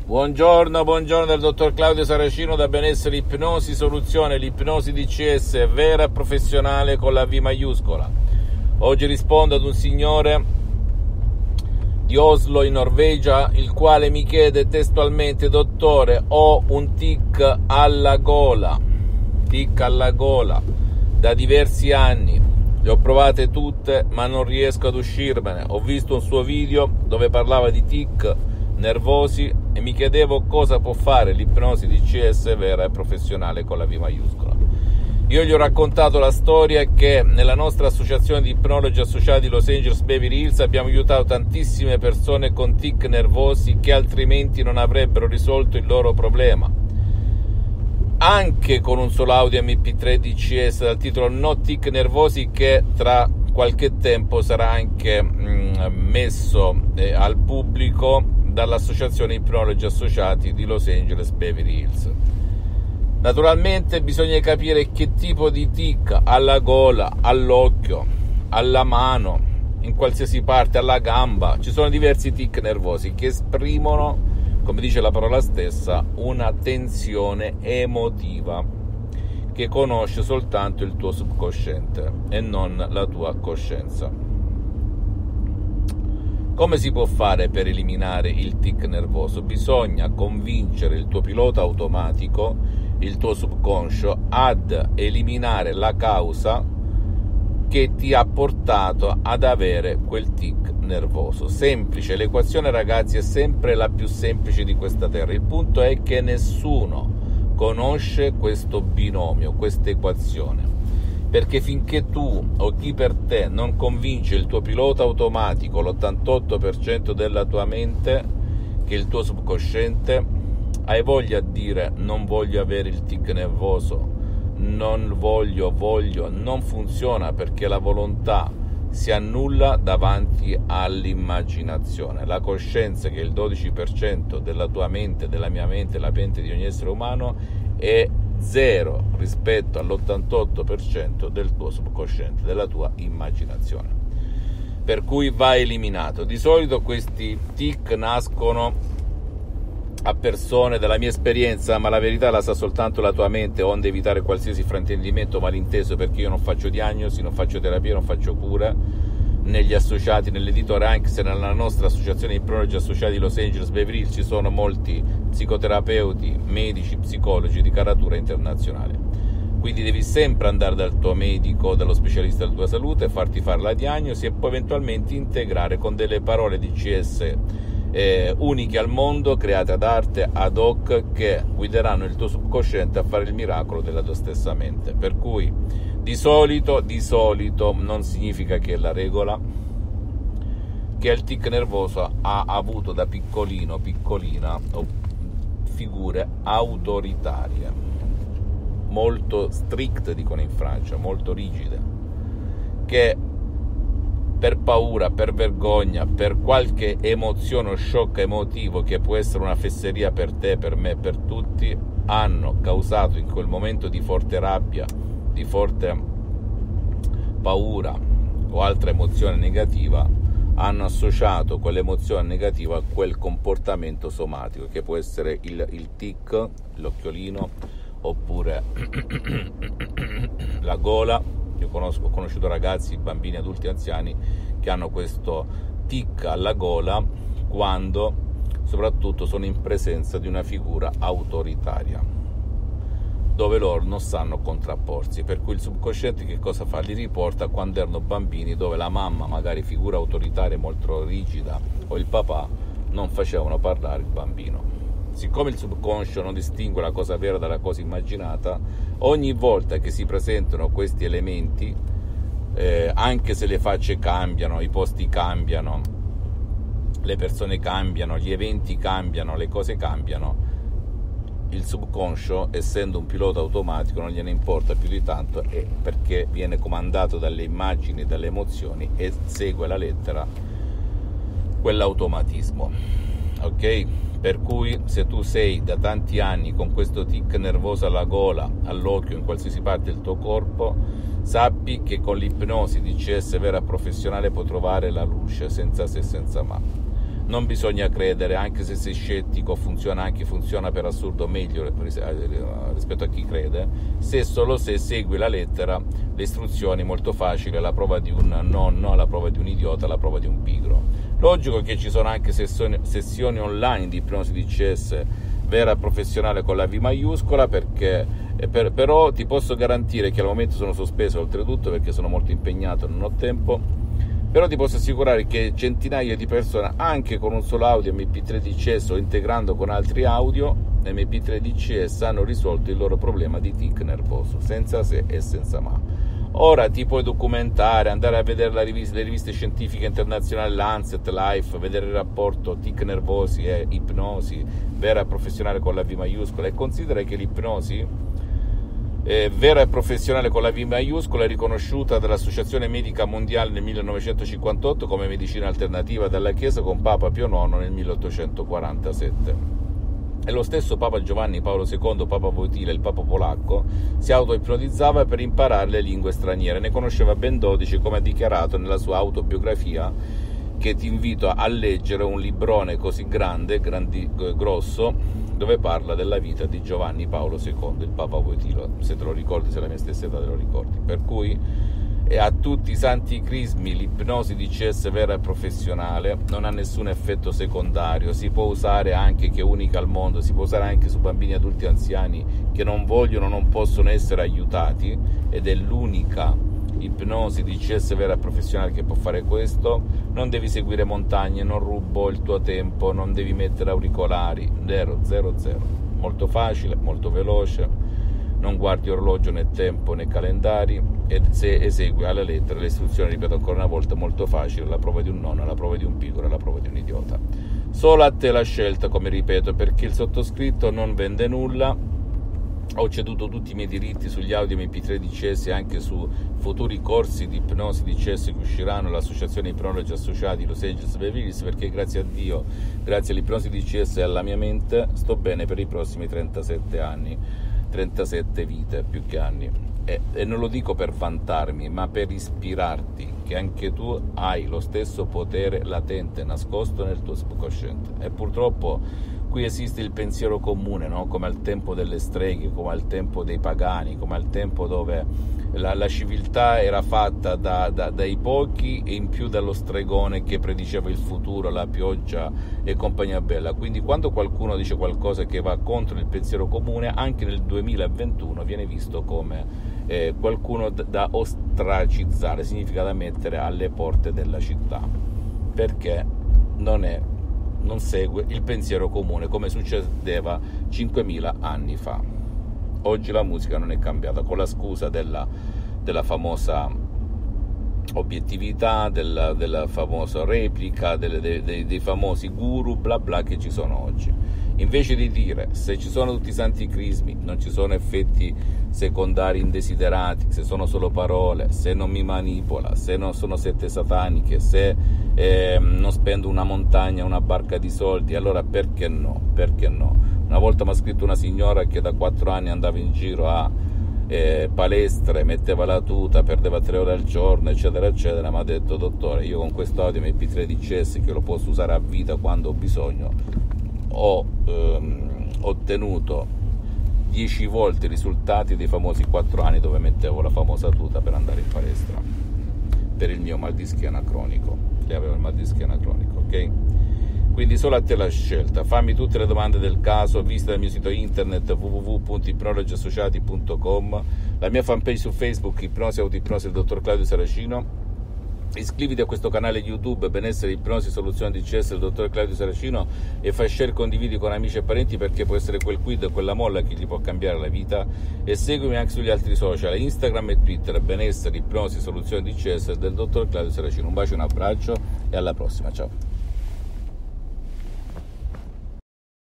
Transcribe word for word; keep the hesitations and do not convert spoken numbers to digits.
Buongiorno, buongiorno dal dottor Claudio Saracino da Benessere Ipnosi Soluzione, l'ipnosi D C S vera e professionale con la V maiuscola. Oggi rispondo ad un signore di Oslo in Norvegia, il quale mi chiede testualmente: dottore, ho un tic alla gola, tic alla gola da diversi anni, le ho provate tutte ma non riesco ad uscirmene. Ho visto un suo video dove parlava di tic nervosi e mi chiedevo cosa può fare l'ipnosi D C S vera e professionale con la V maiuscola. Io gli ho raccontato la storia che nella nostra associazione di ipnologi associati Los Angeles Beverly Hills abbiamo aiutato tantissime persone con tic nervosi che altrimenti non avrebbero risolto il loro problema, anche con un solo audio M P tre D C S dal titolo No Tic Nervosi, che tra qualche tempo sarà anche mh, messo eh, al pubblico dall'associazione ipnologi associati di Los Angeles Beverly Hills. Naturalmente bisogna capire che tipo di tic alla gola, all'occhio, alla mano, in qualsiasi parte, alla gamba. Ci sono diversi tic nervosi che esprimono, come dice la parola stessa, una tensione emotiva che conosce soltanto il tuo subconsciente e non la tua coscienza. Come si può fare per eliminare il tic nervoso? Bisogna convincere il tuo pilota automatico, il tuo subconscio, ad eliminare la causa che ti ha portato ad avere quel tic nervoso. Semplice, l'equazione, ragazzi, è sempre la più semplice di questa terra. Il punto è che nessuno conosce questo binomio, questa equazione. Perché finché tu o chi per te non convince il tuo pilota automatico, l'ottantotto per cento della tua mente, che è il tuo subconsciente, hai voglia di dire non voglio avere il tic nervoso, non voglio, voglio, non funziona, perché la volontà si annulla davanti all'immaginazione. La coscienza, che è il dodici per cento della tua mente, della mia mente, della mente di ogni essere umano, è zero rispetto all'ottantotto per cento del tuo subconsciente, della tua immaginazione, per cui va eliminato. Di solito questi tic nascono a persone, della mia esperienza, ma la verità la sa soltanto la tua mente, onde evitare qualsiasi fraintendimento malinteso, perché io non faccio diagnosi, non faccio terapia, non faccio cura negli associati, nell'editore, anche se nella nostra associazione di ipnologi associati Los Angeles Beverly Hills ci sono molti psicoterapeuti, medici, psicologi di caratura internazionale. Quindi devi sempre andare dal tuo medico, dallo specialista della tua salute, farti fare la diagnosi e poi eventualmente integrare con delle parole D C S eh, uniche al mondo, create ad arte, ad hoc, che guideranno il tuo subconsciente a fare il miracolo della tua stessa mente. Per cui di solito, di solito non significa che è la regola, che il tic nervoso ha avuto da piccolino, piccolina, figure autoritarie, molto strict, dicono in Francia, molto rigide, che per paura, per vergogna, per qualche emozione o shock emotivo che può essere una fesseria per te, per me, per tutti, hanno causato in quel momento di forte rabbia, di forte paura o altra emozione negativa, hanno associato quell'emozione negativa a quel comportamento somatico, che può essere il, il tic, l'occhiolino, oppure la gola. Io conosco, ho conosciuto ragazzi, bambini, adulti, anziani che hanno questo tic alla gola quando soprattutto sono in presenza di una figura autoritaria, dove loro non sanno contrapporsi, per cui il subconsciente che cosa fa? Li riporta quando erano bambini, dove la mamma, magari figura autoritaria molto rigida, o il papà non facevano parlare il bambino. Siccome il subconscio non distingue la cosa vera dalla cosa immaginata, ogni volta che si presentano questi elementi, eh, anche se le facce cambiano, i posti cambiano, le persone cambiano, gli eventi cambiano, le cose cambiano, il subconscio, essendo un pilota automatico, non gliene importa più di tanto, e perché viene comandato dalle immagini, dalle emozioni, e segue alla lettera quell'automatismo. Ok? Per cui se tu sei da tanti anni con questo tic nervoso alla gola, all'occhio, in qualsiasi parte del tuo corpo, sappi che con l'ipnosi D C S vera professionale puoi trovare la luce senza se e senza ma. non bisogna credere, anche se sei scettico, funziona anche funziona per assurdo meglio rispetto a chi crede, se solo se segui la lettera, le istruzioni, molto facile, alla prova di un nonno, alla prova di un idiota, alla prova di un pigro. Logico che ci sono anche sessioni, sessioni online di ipnosi D C S vera e professionale con la V maiuscola, perché per, però ti posso garantire che al momento sono sospeso oltretutto perché sono molto impegnato e non ho tempo. Però ti posso assicurare che centinaia di persone, anche con un solo audio M P tre D C S o integrando con altri audio M P tre D C S, hanno risolto il loro problema di tic nervoso, senza se e senza ma. Ora ti puoi documentare, andare a vedere la rivista, le riviste scientifiche internazionali, Lancet, Life, vedere il rapporto tic nervosi e ipnosi vera e professionale con la V maiuscola, e considera che l'ipnosi Eh, vera e professionale con la V maiuscola è riconosciuta dall'Associazione Medica Mondiale nel millenovecentocinquantotto come medicina alternativa dalla Chiesa con Papa Pio nono nel milleottocentoquarantasette. E lo stesso Papa Giovanni Paolo secondo, Papa Wojtyla, il Papa polacco, si auto-ipnotizzava per imparare le lingue straniere. Ne conosceva ben dodici, come ha dichiarato nella sua autobiografia, che ti invito a leggere, un librone così grande, grandi, grosso, dove parla della vita di Giovanni Paolo secondo, il Papa Wojtyla, se te lo ricordi, se la mia stessa età te lo ricordi. Per cui e a tutti i santi crismi l'ipnosi D C S vera e professionale non ha nessun effetto secondario, si può usare anche, che è unica al mondo, si può usare anche su bambini, adulti, anziani che non vogliono, non possono essere aiutati, ed è l'unica ipnosi D C S vera e professionale che può fare questo. Non devi seguire montagne, non rubo il tuo tempo, non devi mettere auricolari, zero, zero, zero, molto facile, molto veloce, non guardi orologio né tempo né calendari, e se esegui alla lettera le istruzioni, ripeto ancora una volta, molto facile, alla prova di un nonno, alla prova di un pigro, alla prova di un idiota. Solo a te la scelta, come ripeto, perché il sottoscritto non vende nulla. Ho ceduto tutti i miei diritti sugli audio M P tre D C S e anche su futuri corsi di ipnosi D C S che usciranno all'Associazione Ipnologi Associati Los Angeles Beverly Hills, perché grazie a Dio, grazie all'ipnosi D C S e alla mia mente, sto bene per i prossimi trentasette anni, trentasette vite più che anni. E, e non lo dico per vantarmi, ma per ispirarti che anche tu hai lo stesso potere latente, nascosto nel tuo subconsciente. E purtroppo qui esiste il pensiero comune, no? Come al tempo delle streghe, come al tempo dei pagani, come al tempo dove la, la civiltà era fatta da, da, dai pochi e in più dallo stregone che prediceva il futuro, la pioggia e compagnia bella. Quindi quando qualcuno dice qualcosa che va contro il pensiero comune, anche nel duemilaventuno viene visto come eh, qualcuno d- da ostracizzare, significa da mettere alle porte della città, perché non è non segue il pensiero comune come succedeva cinquemila anni fa. Oggi la musica non è cambiata, con la scusa della, della famosa obiettività, della, della famosa replica, delle, dei, dei, dei famosi guru bla bla che ci sono oggi. Invece di dire se ci sono tutti i santi crismi, non ci sono effetti secondari indesiderati, se sono solo parole, se non mi manipola, se non sono sette sataniche, se eh, non spendo una montagna, una barca di soldi, allora perché no? Perché no? Una volta mi ha scritto una signora che da quattro anni andava in giro a eh, palestre, metteva la tuta, perdeva tre ore al giorno, eccetera, eccetera, mi ha detto: dottore, io con questo audio M P tre D C S che lo posso usare a vita quando ho bisogno, ho ehm, ottenuto dieci volte i risultati dei famosi quattro anni dove mettevo la famosa tuta per andare in palestra per il mio mal di schiena cronico. Lei aveva il mal di schiena cronico, ok? Quindi solo a te la scelta. Fammi tutte le domande del caso, visita il mio sito internet w w w punto ipnologi associati punto com, la mia fanpage su Facebook Ipnosi Autoipnosi del dottor Claudio Saracino. Iscriviti a questo canale YouTube Benessere, Ipnosi, Soluzione D C S del dottor Claudio Saracino e fai share, condividi con amici e parenti, perché può essere quel quid, quella molla che gli può cambiare la vita. E seguimi anche sugli altri social, Instagram e Twitter, Benessere, Ipnosi, Soluzione D C S del dottor Claudio Saracino. Un bacio, un abbraccio e alla prossima, ciao.